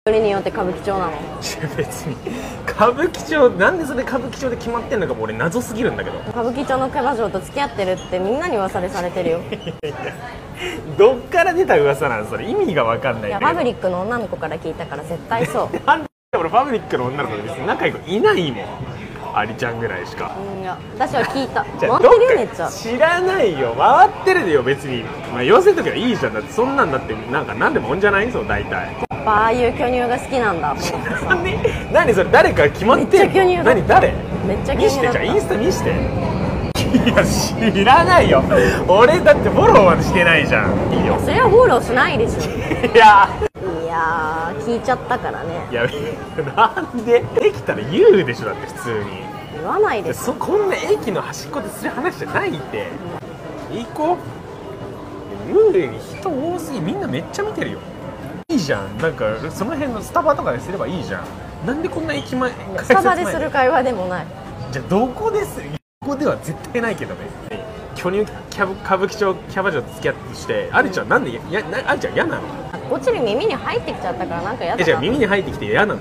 よりによって歌舞伎町なの。 別に歌舞伎町なんでそれ歌舞伎町で決まってんのかも俺謎すぎるんだけど。 歌舞伎町のキャバ嬢と付き合ってるってみんなに噂でされてるよ。 どっから出た噂なんそれ、意味が分かんないんだけど。 いやパブリックの女の子から聞いたから絶対そう。 なんで俺パブリックの女の子で別に仲良くいないもん、アリちゃんぐらいしか。 いや私は聞いた。 じゃあ回ってるよめっちゃ。 知らないよ、回ってるでよ別に。まあ寄せときはいいじゃん。だってそんなんだってなんか何でもんじゃないそう大体。 やっぱああいう巨乳が好きなんだと思ってさ。 何それ、誰か決まってんの？ めっちゃ巨乳だ何誰？ めっちゃ巨見して、 乳だった。 じゃあインスタ見して。いや知らないよ、俺だってフォローまでしてないじゃん。いいよ。 それはフォローしないでしょ。 いや聞いちゃったからね。 いやなんでできたら言うでしょ、だって普通に。 言わないでしょ。 こんな駅の端っこでする話じゃないって。行こう。ムーに人多すぎ、みんなめっちゃ見てるよ。いいじゃん、なんかその辺のスタバとかですればいいじゃん。なんでこんな駅前、 スタバでする会話でもない。 じゃあどこです？ここでは絶対ないけどね。巨乳歌舞伎町キャバ嬢と付き合ってして、アリちゃんなんでアリちゃん嫌なの？ こっちに耳に入ってきちゃったからなんか嫌だな。 じゃあ耳に入ってきて嫌なの？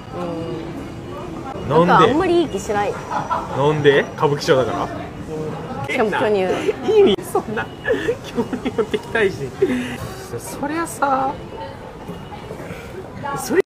なんかあんなんまりいい気しない。 なんで歌舞伎町だから？ しかも巨乳。 意味そんな巨乳を敵対し、そりゃさ、それ